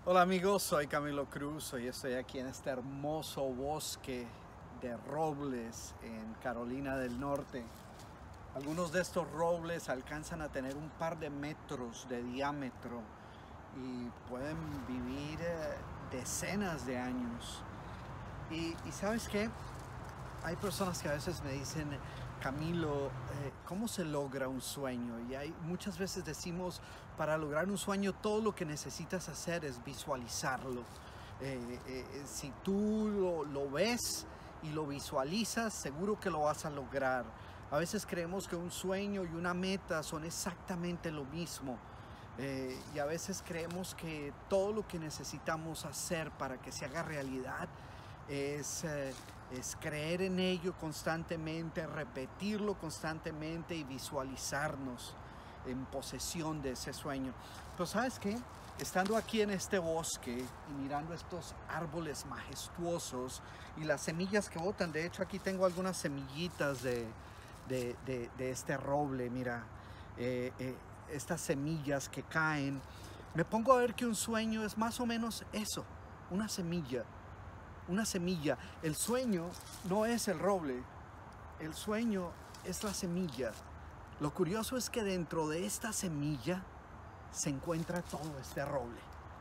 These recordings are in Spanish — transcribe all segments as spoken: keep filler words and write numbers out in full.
Hola amigos, soy Camilo Cruz. Hoy estoy aquí en este hermoso bosque de robles en Carolina del Norte. Algunos de estos robles alcanzan a tener un par de metros de diámetro y pueden vivir eh, decenas de años. Y, y ¿sabes qué? Hay personas que a veces me dicen, Camilo, eh, ¿cómo se logra un sueño? Y hay, muchas veces decimos, para lograr un sueño todo lo que necesitas hacer es visualizarlo. Eh, eh, si tú lo, lo ves y lo visualizas, seguro que lo vas a lograr. A veces creemos que un sueño y una meta son exactamente lo mismo. Eh, y a veces creemos que todo lo que necesitamos hacer para que se haga realidad es, eh, es creer en ello constantemente, repetirlo constantemente y visualizarnos en posesión de ese sueño. Pero ¿sabes qué? Estando aquí en este bosque y mirando estos árboles majestuosos y las semillas que botan, de hecho aquí tengo algunas semillitas de, de, de, de este roble, mira, eh, eh, estas semillas que caen, me pongo a ver que un sueño es más o menos eso, una semilla. Una semilla. El sueño no es el roble, el sueño es la semilla. Lo curioso es que dentro de esta semilla se encuentra todo este roble.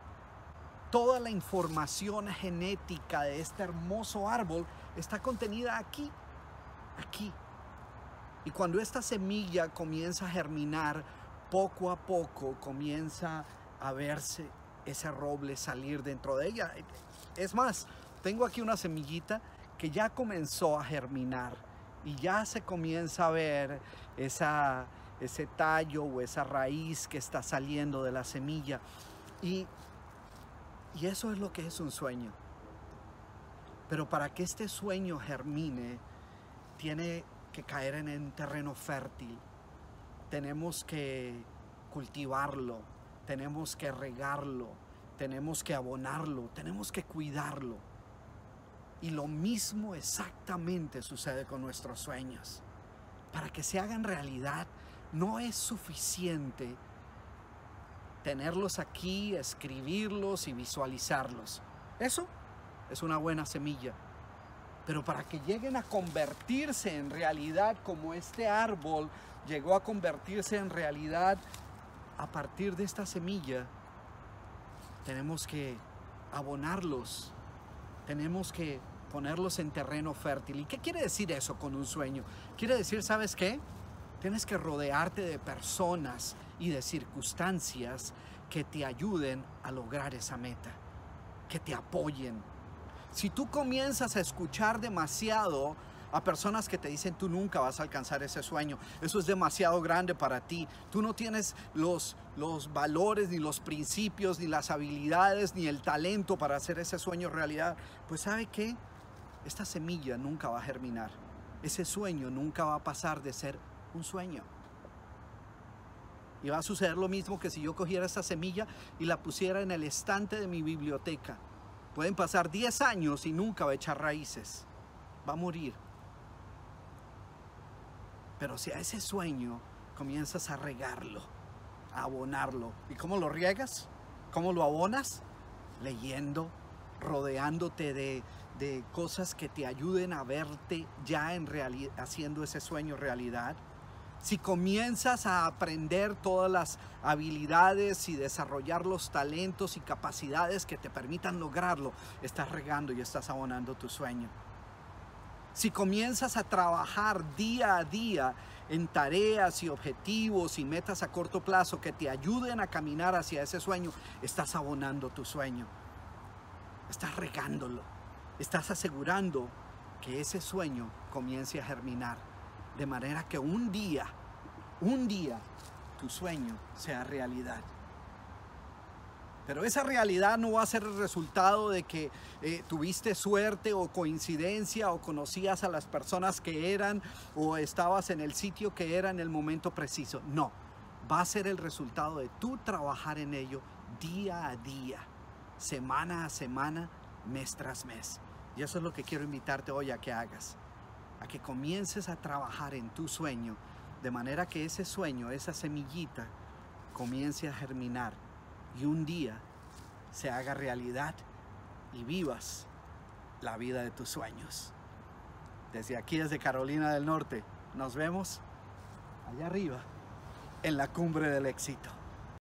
Toda la información genética de este hermoso árbol está contenida aquí, aquí. Y cuando esta semilla comienza a germinar, poco a poco comienza a verse ese roble salir dentro de ella. Es más, tengo aquí una semillita que ya comenzó a germinar y ya se comienza a ver esa, ese tallo o esa raíz que está saliendo de la semilla. Y, y eso es lo que es un sueño. Pero para que este sueño germine, tiene que caer en un terreno fértil. Tenemos que cultivarlo, tenemos que regarlo, tenemos que abonarlo, tenemos que cuidarlo. Y lo mismo exactamente sucede con nuestros sueños. Para que se hagan realidad, no es suficiente tenerlos aquí, escribirlos y visualizarlos. Eso es una buena semilla. Pero para que lleguen a convertirse en realidad, como este árbol llegó a convertirse en realidad a partir de esta semilla, tenemos que abonarlos, tenemos que ponerlos en terreno fértil. ¿Y qué quiere decir eso con un sueño? Quiere decir, ¿sabes qué? Tienes que rodearte de personas y de circunstancias que te ayuden a lograr esa meta, que te apoyen. Si tú comienzas a escuchar demasiado a personas que te dicen tú nunca vas a alcanzar ese sueño, eso es demasiado grande para ti, tú no tienes los, los valores, ni los principios, ni las habilidades, ni el talento para hacer ese sueño realidad, pues ¿sabe qué? Esta semilla nunca va a germinar, ese sueño nunca va a pasar de ser un sueño. Y va a suceder lo mismo que si yo cogiera esta semilla y la pusiera en el estante de mi biblioteca. Pueden pasar diez años y nunca va a echar raíces. Va a morir. Pero si a ese sueño comienzas a regarlo, a abonarlo. ¿Y cómo lo riegas? ¿Cómo lo abonas? Leyendo, rodeándote de, de cosas que te ayuden a verte ya en realidad, haciendo ese sueño realidad. Si comienzas a aprender todas las habilidades y desarrollar los talentos y capacidades que te permitan lograrlo, estás regando y estás abonando tu sueño. Si comienzas a trabajar día a día en tareas y objetivos y metas a corto plazo que te ayuden a caminar hacia ese sueño, estás abonando tu sueño. Estás regándolo. Estás asegurando que ese sueño comience a germinar. De manera que un día, un día, tu sueño sea realidad. Pero esa realidad no va a ser el resultado de que eh, tuviste suerte o coincidencia o conocías a las personas que eran o estabas en el sitio que era en el momento preciso. No, va a ser el resultado de tú trabajar en ello día a día, semana a semana, mes tras mes. Y eso es lo que quiero invitarte hoy a que hagas. A que comiences a trabajar en tu sueño, de manera que ese sueño, esa semillita, comience a germinar y un día se haga realidad y vivas la vida de tus sueños. Desde aquí, desde Carolina del Norte, nos vemos allá arriba en la cumbre del éxito.